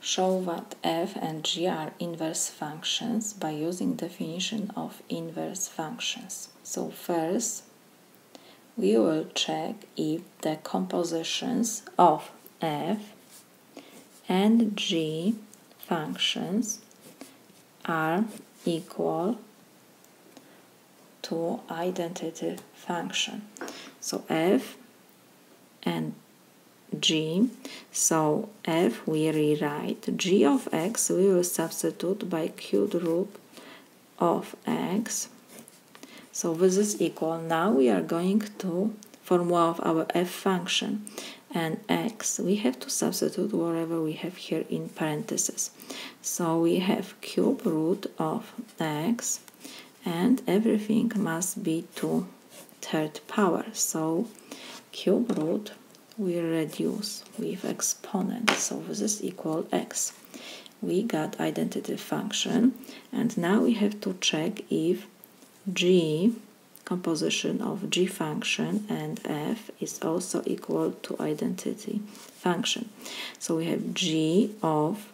show that f and g are inverse functions by using definition of inverse functions. So first, we will check if the compositions of f and g functions are equal to identity function. So f and g, so f we rewrite, g of x we will substitute by cubed root of x. So this is equal. Now we are going to formula of our f function, and x we have to substitute whatever we have here in parentheses. So we have cube root of x, and everything must be to third power. So cube root we reduce with exponent, so this is equal x. We got identity function, and now we have to check if g, composition of g function, and f is also equal to identity function. So we have g of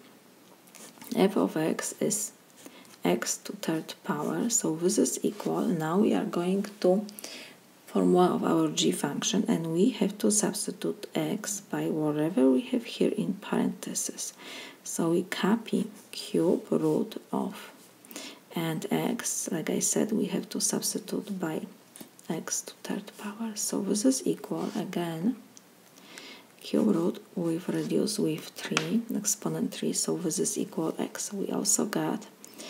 f of x is x to third power, so this is equal. Now we are going to formula of our g function, and we have to substitute x by whatever we have here in parentheses. So we copy cube root of, and x, like I said, we have to substitute by x to third power. So this is equal, again, cube root we've reduced with 3, exponent 3, so this is equal x. We also got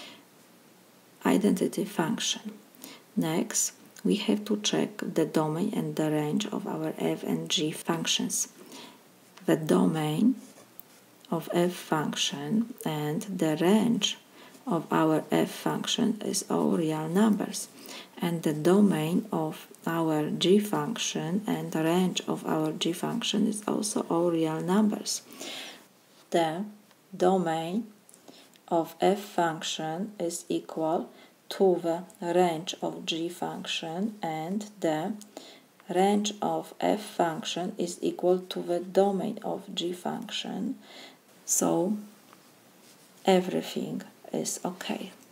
identity function. Next, we have to check the domain and the range of our f and g functions. The domain of f function and the range of our f function is all real numbers, and the domain of our g function and the range of our g function is also all real numbers. The domain of f function is equal to the range of g function, and the range of f function is equal to the domain of g function. So everything is okay.